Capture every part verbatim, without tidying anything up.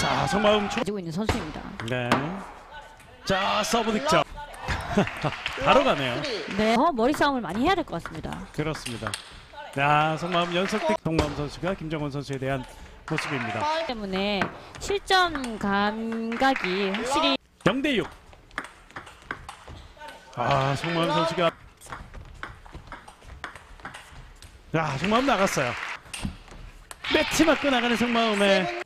자, 속마음 초... 가지고 있는 선수입니다. 네. 자, 서브 득점. 바로 가네요. 네, 어, 머리 싸움을 많이 해야 될 것 같습니다. 그렇습니다. 자, 속마음 연속 득. 속마음 선수가 김정원 선수에 대한 모습입니다. 때문에 실점 감각이 확실히 영 대 육. 아, 속마음 선수가 야, 속마음 나갔어요. 매치 맞고 나가는 속마음에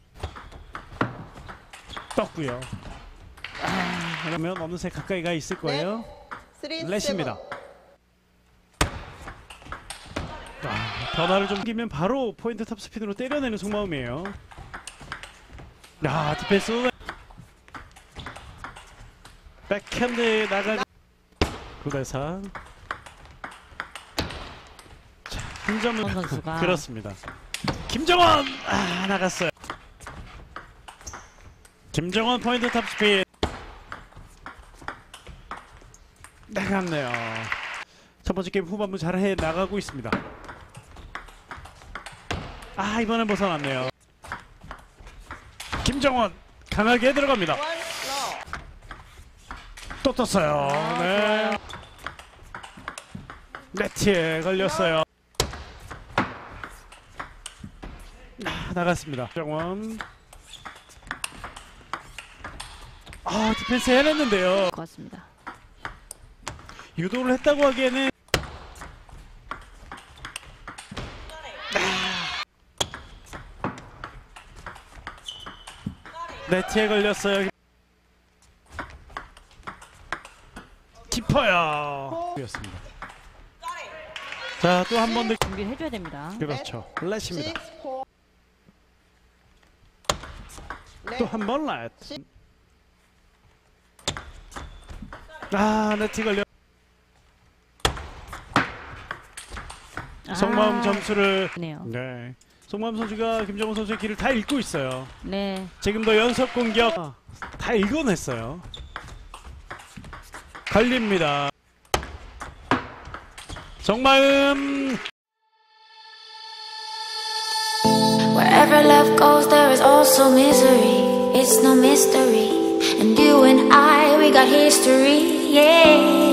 떴고요. 아, 그러면 어느새 가까이 가 있을 거예요. 렛입니다. 아, 변화를 좀 끼면 바로 포인트 탑스피드로 때려내는 속마음이에요. 야, 디펜스 백핸드 나가 구 대 사. 자, 김정원 선수가 그렇습니다. 김정원 아, 나갔어요. 김정원 포인트 탑스피드 나갔네요. 첫 번째 게임 후반부 잘해 나가고 있습니다. 아, 이번엔 벗어났네요. 김정원 강하게 들어갑니다. 또 떴어요. 네. 네트에 걸렸어요. 아, 나갔습니다. 김정원. 아, 디펜스 해냈는데요. 것 같습니다. 유도를 했다고 하기에는 네트에 걸렸어요. 깊어요. 였습니다. 자, 또 한 번 더 준비를 해줘야 됩니다. 그렇죠. 렛입니다. 또 한 번 렛. 아, 네트 걸려. 속마음 아, 점수를 네요. 네. 속마음 선수가 김정은 선수의 길을 다 읽고 있어요. 네. 지금도 연속 공격 다 읽어냈어요. 걸립니다. 속마음. Wherever love goes, there is also misery. It's no mystery. And you and I, we got history. Yeah.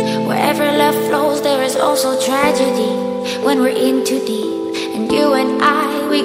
Wherever love flows, there is also tragedy. When we're in too deep, and you and I